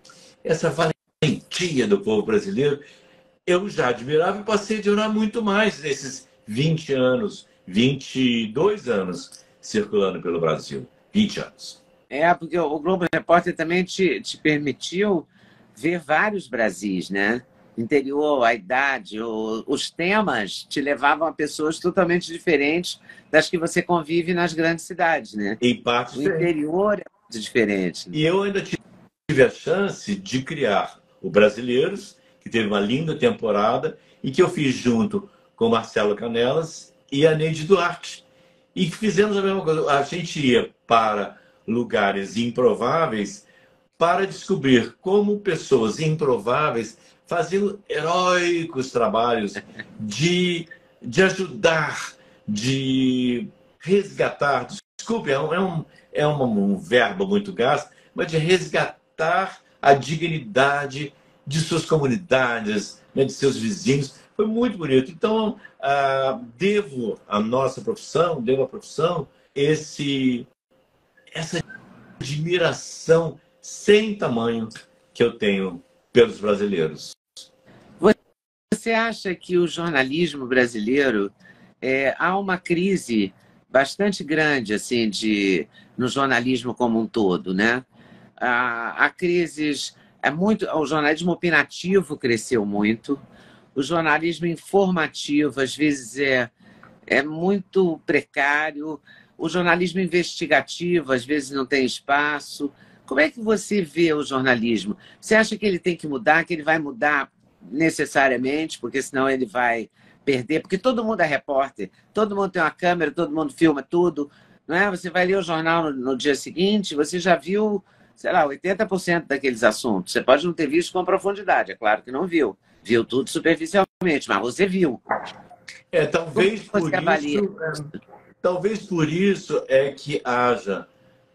do povo brasileiro, eu já admirava e passei a adorar muito mais nesses 20 anos, 22 anos circulando pelo Brasil. 20 anos. Porque o Globo Repórter também te permitiu ver vários Brasis, né? Interior, a idade, os temas te levavam a pessoas totalmente diferentes das que você convive nas grandes cidades, né? Em parte o interior é muito diferente. E eu ainda tive a chance de criar o Brasileiros, que teve uma linda temporada, e que eu fiz junto com o Marcelo Canelas e a Neide Duarte. E fizemos a mesma coisa. A gente ia para lugares improváveis para descobrir como pessoas improváveis faziam heróicos trabalhos de ajudar, de resgatar. Desculpe, é um verbo muito gasto, mas de resgatar a dignidade de suas comunidades, né, de seus vizinhos. Foi muito bonito. Então, devo à profissão, essa admiração sem tamanho que eu tenho pelos brasileiros. Você acha que o jornalismo brasileiro, há uma crise bastante grande assim, no jornalismo como um todo, né? Há crises, o jornalismo opinativo cresceu muito, o jornalismo informativo às vezes é muito precário, o jornalismo investigativo às vezes não tem espaço. Como é que você vê o jornalismo? Você acha que ele tem que mudar, que ele vai mudar necessariamente, porque senão ele vai perder? Porque todo mundo é repórter, todo mundo tem uma câmera, todo mundo filma tudo, não é? Você vai ler o jornal no dia seguinte, você já viu, sei lá, 80% daqueles assuntos. Você pode não ter visto com profundidade, é claro que não viu. Viu tudo superficialmente, mas você viu. Talvez por isso é que haja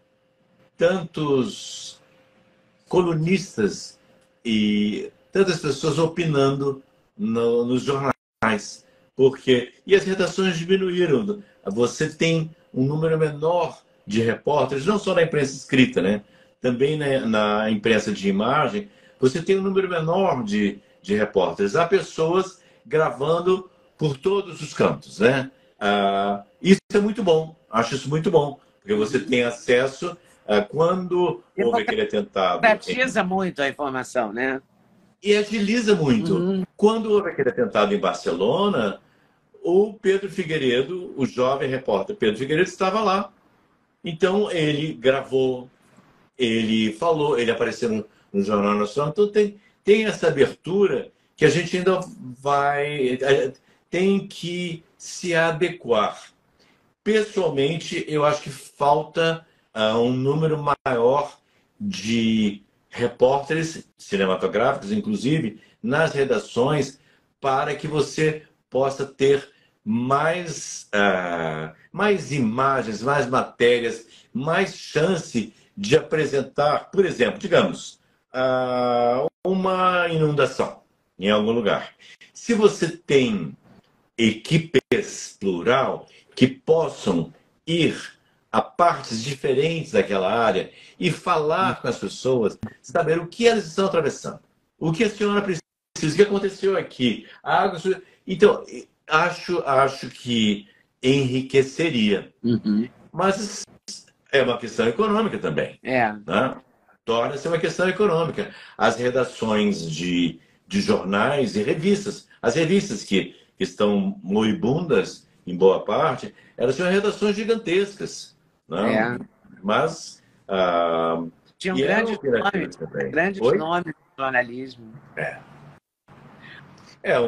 tantos colunistas e tantas pessoas opinando nos jornais, e as redações diminuíram. Você tem um número menor de repórteres, não só na imprensa escrita, né? Também na imprensa de imagem, você tem um número menor de repórteres. Há pessoas gravando por todos os cantos, né? Isso é muito bom, acho isso muito bom, porque você tem acesso quando houve aquele atentado. Pratiza muito a informação, né? E agiliza muito. Quando houve aquele atentado em Barcelona, o Pedro Figueiredo, o jovem repórter Pedro Figueiredo, estava lá. Então, ele gravou, ele falou, ele apareceu no Jornal Nacional. Então, tem essa abertura que a gente ainda tem que se adequar. Pessoalmente, eu acho que falta um número maior de repórteres cinematográficos, inclusive, nas redações, para que você possa ter mais imagens, mais matérias, mais chance de apresentar, por exemplo, digamos, uma inundação em algum lugar. Se você tem equipes plural que possam ir a partes diferentes daquela área e falar com as pessoas, saber o que elas estão atravessando, o que a senhora precisa, o que aconteceu aqui, a água. Então, acho que enriqueceria. Mas é uma questão econômica também. Né? Torna-se uma questão econômica. As redações de jornais e revistas, as revistas que que estão moribundas em boa parte, elas tinham redações gigantescas, não? É. Mas Tinham e eram grandes criativas nomes, também. grandes Oi? nomes do jornalismo. É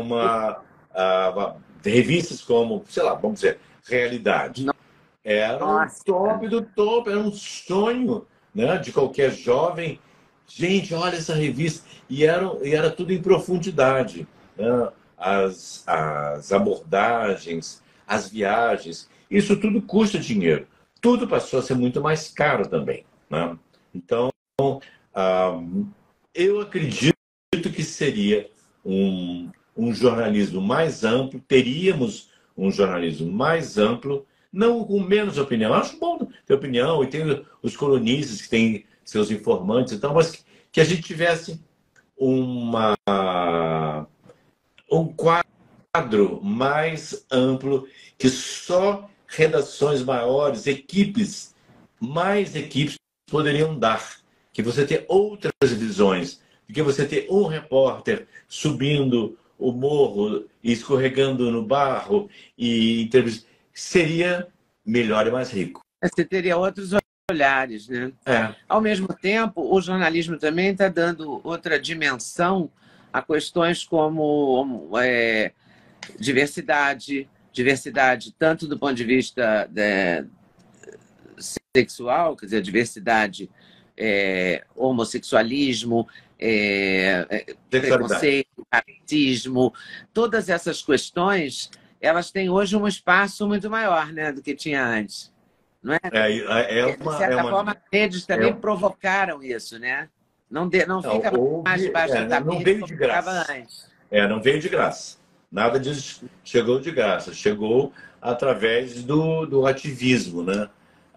revistas como, sei lá, vamos dizer, Realidade. Era um Nossa, top do top, era um sonho, né, de qualquer jovem. Gente, olha essa revista. E era tudo em profundidade, né? As abordagens, as viagens, isso tudo custa dinheiro. Tudo passou a ser muito mais caro também, né? Então, ah, eu acredito que seria um jornalismo mais amplo, teríamos um jornalismo mais amplo, não com menos opinião. Acho bom ter opinião, e tem os colunistas que têm seus informantes e tal, mas que a gente tivesse uma, um quadro mais amplo, que só redações maiores, mais equipes poderiam dar. Que você ter outras visões, que você ter um repórter subindo o morro, escorregando no barro e entrevista, seria melhor e mais rico. você teria outros olhares, né? É. Ao mesmo tempo, o jornalismo também está dando outra dimensão a questões como diversidade tanto do ponto de vista sexual, quer dizer, diversidade, homossexualismo, preconceito, racismo, todas essas questões, elas têm hoje um espaço muito maior, né, do que tinha antes. Não é? De certa forma, as redes também provocaram isso, né? Não fica mais debaixo do tapete como ficava antes. Não veio de graça. Nada disso chegou de graça. Chegou através do ativismo, né?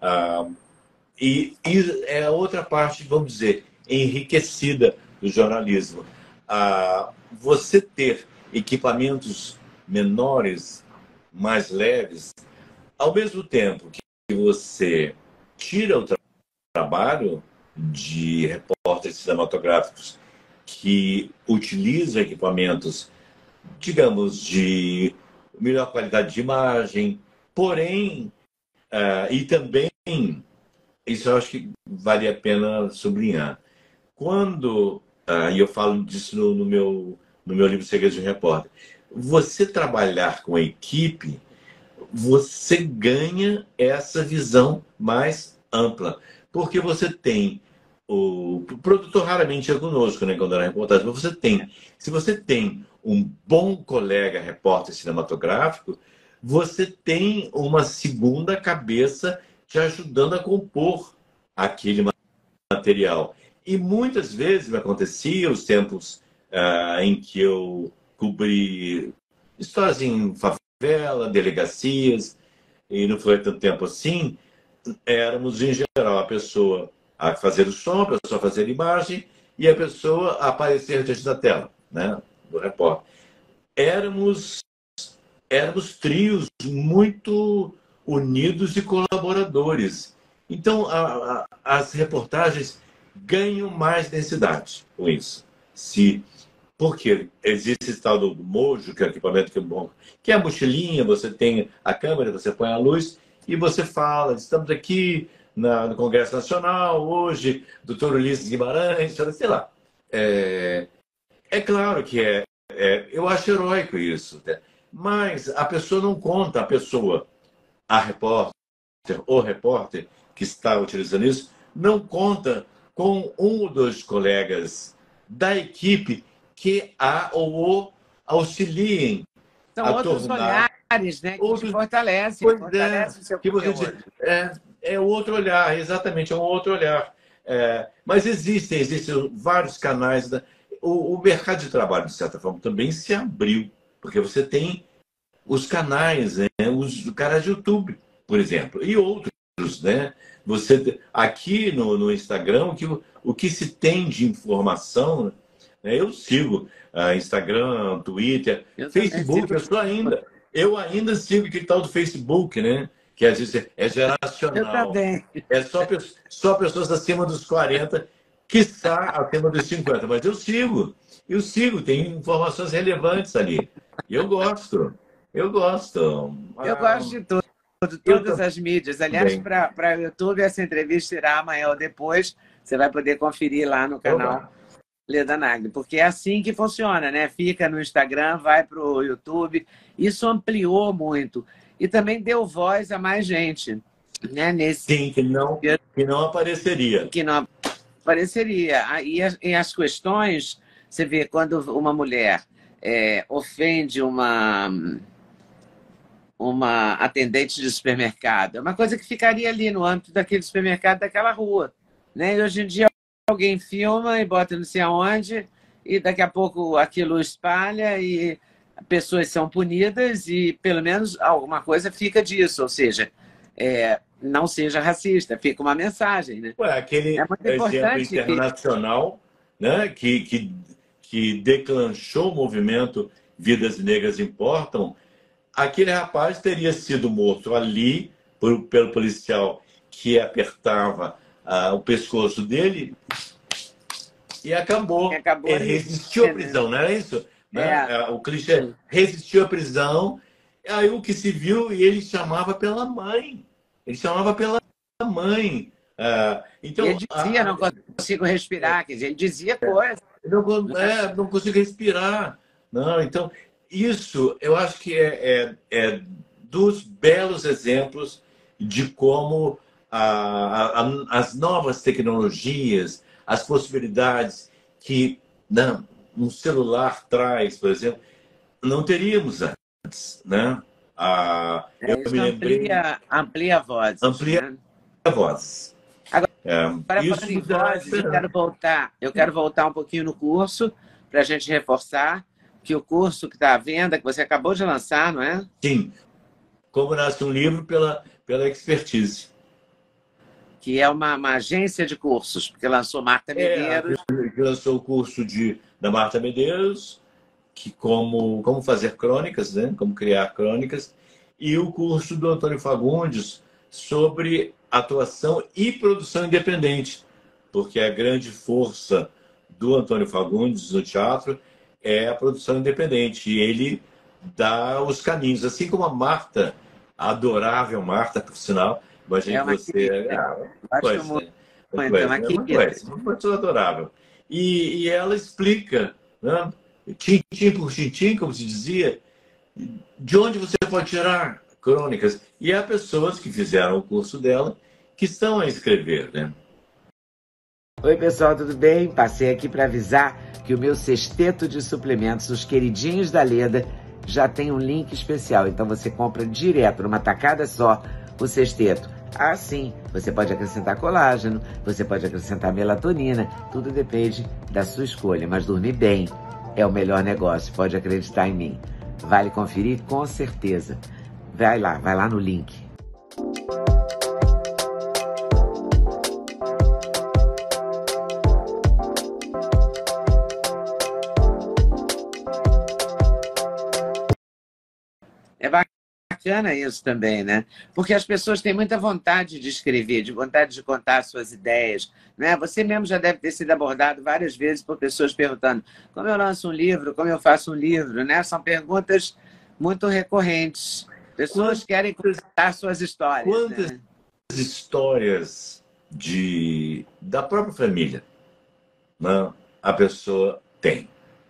E é a outra parte, vamos dizer, enriquecida do jornalismo. Você ter equipamentos menores, mais leves, ao mesmo tempo que você tira o trabalho de repórteres cinematográficos que utilizam equipamentos, digamos, de melhor qualidade de imagem, porém, e também, isso eu acho que vale a pena sublinhar, quando, e eu falo disso no meu livro Segredos de um Repórter, você trabalhar com equipe, você ganha essa visão mais ampla. Porque você tem o produtor raramente é conosco, né, quando era reportagem, mas se você tem um bom colega repórter cinematográfico, você tem uma segunda cabeça te ajudando a compor aquele material. E muitas vezes me acontecia, os tempos em que eu cobri histórias em favela, delegacias, e não foi tanto tempo assim, éramos, em geral, a pessoa a fazer o som, a pessoa a fazer a imagem e a pessoa a aparecer diante da tela, né, do repórter. Éramos trios muito unidos e colaboradores. Então, as reportagens ganham mais densidade com isso. Porque existe esse tal do mojo, que é o equipamento que é bom, que é a mochilinha, você tem a câmera, você põe a luz e você fala, estamos aqui no Congresso Nacional, hoje, doutor Ulisses Guimarães, sei lá. É claro que eu acho heróico isso, né? Mas a pessoa não conta, a repórter, o repórter que está utilizando isso, não conta com um ou dois colegas da equipe que a ou o auxiliem. São outros olhares, né, que te fortalecem. Fortalece o seu conteúdo. É outro olhar, exatamente, é um outro olhar. Mas existem vários canais. O mercado de trabalho, de certa forma, também se abriu, porque você tem os canais, né, os canais de YouTube, por exemplo, e outros, né? Você aqui no Instagram, o que se tem de informação, né, eu sigo Instagram, Twitter, Facebook, eu ainda sigo aquele tal do Facebook, né? Que às vezes é geracional. Eu também. É só pessoas acima dos 40, quiçá acima dos 50. Mas eu sigo, tem informações relevantes ali. E eu gosto. Eu gosto. Eu gosto de tudo, Eu todas as mídias. Aliás, também. para o YouTube, essa entrevista irá amanhã ou depois. Você vai poder conferir lá no canal Oba. Leda Nagli, porque é assim que funciona, né? Fica no Instagram, vai para o YouTube. Isso ampliou muito. E também deu voz a mais gente, né? Nesse Sim, que não apareceria. que não apareceria. E as questões, você vê, quando uma mulher ofende uma atendente de supermercado. É uma coisa que ficaria ali no âmbito daquele supermercado, daquela rua. Né? E hoje em dia alguém filma e bota não sei aonde, e daqui a pouco aquilo espalha e pessoas são punidas e pelo menos alguma coisa fica disso. Ou seja, não seja racista, fica uma mensagem. Né? Ué, É aquele muito exemplo importante que internacional, né, que declanchou o movimento Vidas Negras Importam, aquele rapaz teria sido morto ali pelo policial que apertava o pescoço dele e acabou. acabou Ele ali. resistiu à prisão, não era isso? Né? É, O clichê resistiu à prisão, aí o que se viu, e ele chamava pela mãe. Ele chamava pela mãe. e ele Então, dizia, não consigo respirar, quer dizer, ele dizia coisas. Né? não consigo respirar. Não, então, isso eu acho que é dos belos exemplos de como as novas tecnologias, as possibilidades que não, um celular traz, por exemplo, não teríamos antes. Né? Eu me Isso lembrei, amplia vozes, amplia né? a voz. Agora, É, falando isso em nos dará vozes, esperança. eu quero voltar um pouquinho no curso para a gente reforçar que o curso que está à venda, que você acabou de lançar, não é? Sim, como nasce um livro pela expertise. Que é uma agência de cursos, porque lançou Marta Medeiros. Que lançou o curso da Marta Medeiros, que como fazer crônicas, né? Como criar crônicas, e o curso do Antônio Fagundes sobre atuação e produção independente, porque a grande força do Antônio Fagundes no teatro é a produção independente, e ele dá os caminhos, assim como a Marta, a adorável Marta, por sinal, imagino É que uma você... querida. Gosto Pois muito, é, é uma uma querida. coisa, uma pessoa adorável. E ela explica, né, tintim por tintim, como se dizia, de onde você pode tirar crônicas. E há pessoas que fizeram o curso dela que estão a escrever, né? Oi, pessoal, tudo bem? Passei aqui para avisar que o meu sexteto de suplementos, os queridinhos da Leda, já tem um link especial. Então você compra direto, numa tacada só, o sexteto. Ah, sim, você pode acrescentar colágeno, você pode acrescentar melatonina, tudo depende da sua escolha. Mas dormir bem é o melhor negócio, pode acreditar em mim. Vale conferir com certeza. Vai lá no link. É bacana isso também, né? Porque as pessoas têm muita vontade de escrever, de vontade de contar suas ideias, né? Você mesmo já deve ter sido abordado várias vezes por pessoas perguntando como eu lanço um livro, como eu faço um livro, né? São perguntas muito recorrentes. Pessoas querem contar suas histórias, Quantas né? histórias da própria família, né, a pessoa tem?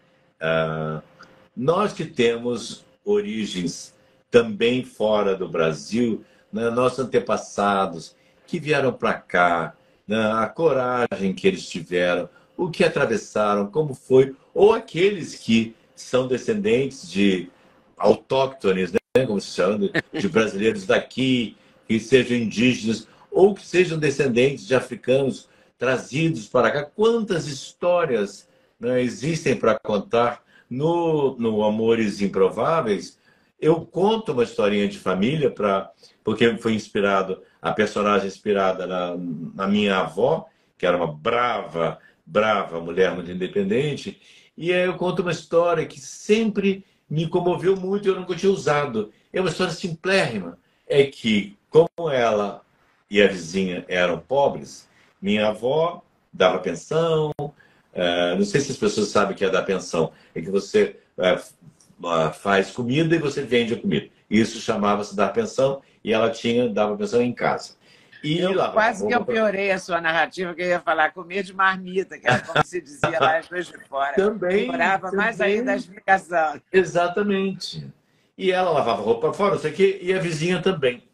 Nós que temos origens também fora do Brasil, né, nossos antepassados que vieram para cá, né, a coragem que eles tiveram, o que atravessaram, como foi, ou aqueles que são descendentes de autóctones, né, como se chama, de brasileiros daqui, que sejam indígenas, ou que sejam descendentes de africanos trazidos para cá. Quantas histórias, né, existem para contar no Amores Improváveis? Eu conto uma historinha de família porque foi inspirado, a personagem inspirada na minha avó, que era uma brava mulher muito independente, e aí eu conto uma história que sempre me comoveu muito e eu nunca tinha usado. É uma história simplérrima. É que, como ela e a vizinha eram pobres, minha avó dava pensão. Não sei se as pessoas sabem o que é dar pensão. É que você faz comida e você vende a comida. Isso chamava-se dar pensão, e ela dava pensão em casa. E quase que eu piorei a sua narrativa, que eu ia falar comer de marmita, que era como se dizia lá em Juiz de Fora. Piorava mais ainda a explicação. Exatamente. E ela lavava roupa fora, não sei o quê, e a vizinha também.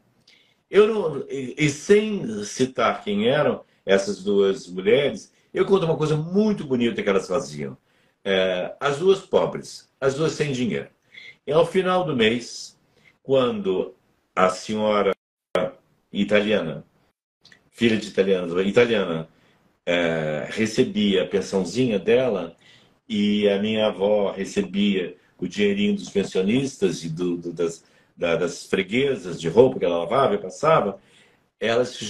E sem citar quem eram essas duas mulheres, eu conto uma coisa muito bonita que elas faziam. As duas pobres, as duas sem dinheiro. E ao final do mês, quando a senhora italiana, filha de italiana, recebia a pensãozinha dela e a minha avó recebia o dinheirinho dos pensionistas e das freguesas de roupa que ela lavava e passava, elas se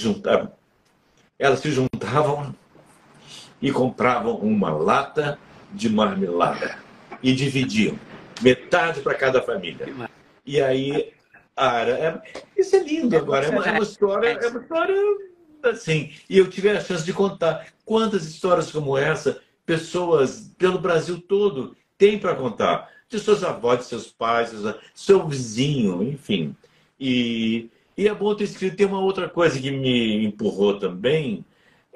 juntavam e compravam uma lata de marmelada e dividiam, metade para cada família. E aí, isso é lindo agora, é uma história assim. E eu tive a chance de contar quantas histórias como essa pessoas pelo Brasil todo têm para contar. De seus avós, de seus pais, seu vizinho, enfim. E é bom ter escrito. Tem uma outra coisa que me empurrou também.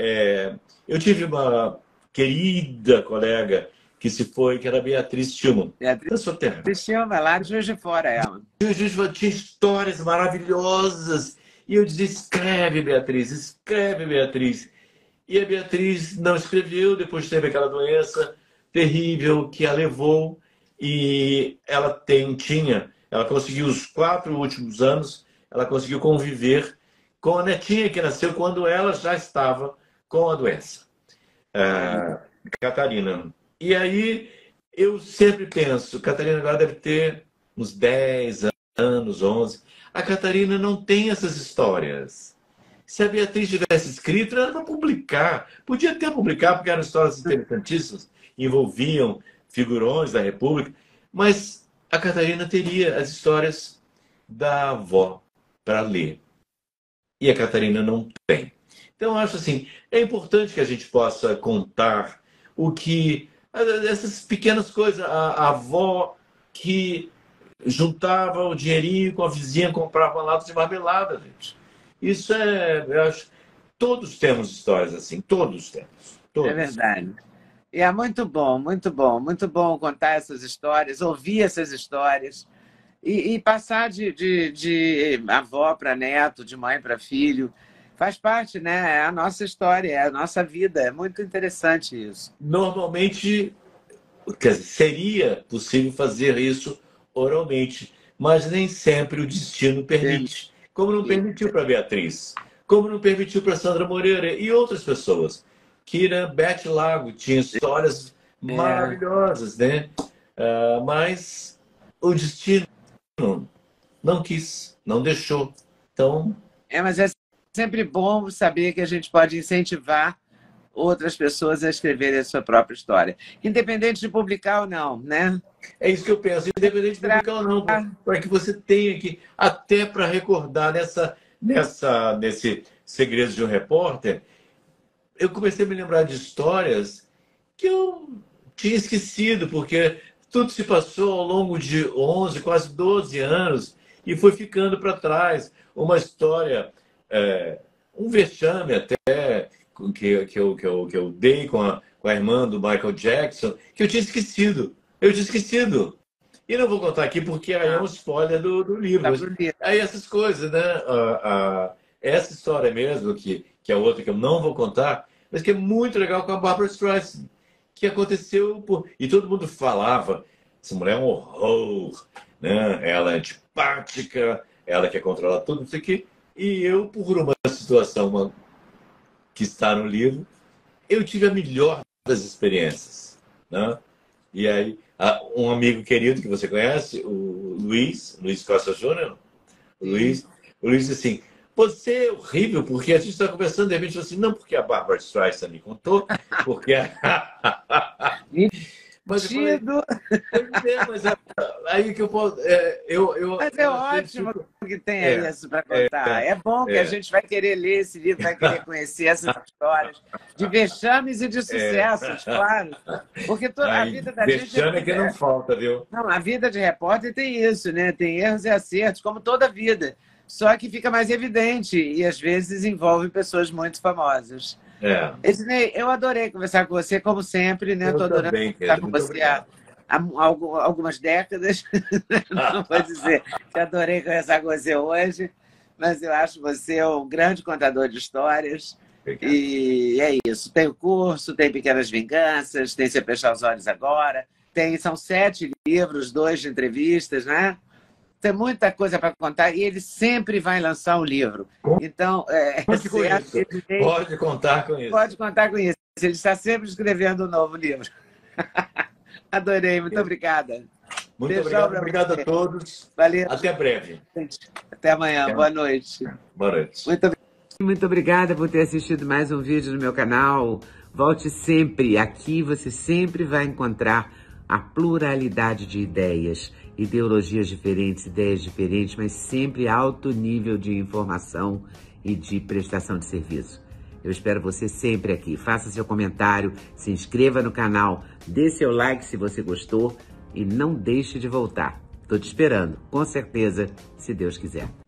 Eu tive uma querida colega que se foi, que era Beatriz Tillman. Beatriz Tillman, lá de Juiz de Fora, ela. Juiz de Fora tinha histórias maravilhosas. E eu dizia, escreve, Beatriz. E a Beatriz não escreveu, depois teve aquela doença terrível que a levou. E ela ela conseguiu os 4 últimos anos, ela conseguiu conviver com a netinha que nasceu quando ela já estava com a doença. Catarina. E aí eu sempre penso, Catarina agora deve ter uns 10 anos, 11. A Catarina não tem essas histórias. Se a Beatriz tivesse escrito, ela não publicar. Podia até publicar, porque eram histórias interessantíssimas, envolviam figurões da República, mas a Catarina teria as histórias da avó para ler. E a Catarina não tem. Então, eu acho assim, é importante que a gente possa contar essas pequenas coisas. A avó que juntava o dinheirinho com a vizinha, comprava uma lata de marmelada, gente. Isso eu acho, todos temos histórias assim, todos temos. Todos. É verdade. E é muito bom, muito bom, muito bom contar essas histórias, ouvir essas histórias e passar de avó para neto, de mãe para filho. Faz parte, né? É a nossa história, é a nossa vida. É muito interessante isso. Normalmente, quer dizer, seria possível fazer isso oralmente, mas nem sempre o destino permite. Como não permitiu para Beatriz, como não permitiu para Sandra Moreira e outras pessoas. Kira Beth Lago tinha histórias maravilhosas, né? Mas o destino não quis, não deixou. Então... mas é sempre bom saber que a gente pode incentivar outras pessoas a escreverem a sua própria história, independente de publicar ou não, né? É isso que eu penso, independente de publicar ou não, para que você tenha que, até para recordar nesse Segredos de um Repórter, eu comecei a me lembrar de histórias que eu tinha esquecido, porque tudo se passou ao longo de 11, quase 12 anos, e foi ficando para trás. Uma história, um vexame até, que eu dei com a irmã do Michael Jackson, que eu tinha esquecido. E não vou contar aqui porque aí é um spoiler do livro. Aí essas coisas, né? Essa história mesmo, que é outra que eu não vou contar, mas que é muito legal, com a Barbra Streisand, que aconteceu e todo mundo falava, essa mulher é um horror, né? Ela é antipática, ela quer controlar tudo, não sei o quê. E eu, por uma situação que está no livro, eu tive a melhor das experiências, né? E aí, um amigo querido que você conhece, o Luiz Costa Júnior, o Luiz disse assim, você é horrível, porque a gente está conversando, de repente, assim, não porque a Barbra Streisand me contou, porque Mas eu falei, Tido. mas aí que eu posso. Mas é ótimo que tenha isso para contar. É bom que a é. gente vai querer ler esse livro, vai querer conhecer essas histórias de vexames e de sucessos, claro. Porque a vida da gente. Vexame é que não falta, viu? Não, a vida de repórter tem isso, né? Tem erros e acertos, como toda vida. Só que fica mais evidente e às vezes envolve pessoas muito famosas. Ednei, eu adorei conversar com você, como sempre, né? Estou adorando também, conversar com muito você há algumas décadas. Não vou dizer que adorei conversar com você hoje, mas eu acho você um grande contador de histórias. Obrigado. E é isso. Tem o curso, tem Pequenas Vinganças, tem Se Fechar os Olhos Agora, são 7 livros, 2 de entrevistas, né? Tem muita coisa para contar e ele sempre vai lançar um livro. Então, pode contar com isso. Pode contar com isso. Ele está sempre escrevendo um novo livro. Adorei, muito obrigada. Muito obrigado a todos. Valeu. Até breve. Até amanhã. Boa noite. Boa noite. Muito obrigada por ter assistido mais um vídeo no meu canal. Volte sempre. Aqui você sempre vai encontrar a pluralidade de ideias, ideologias diferentes, ideias diferentes, mas sempre alto nível de informação e de prestação de serviço. Eu espero você sempre aqui. Faça seu comentário, se inscreva no canal, dê seu like se você gostou e não deixe de voltar. Estou te esperando, com certeza, se Deus quiser.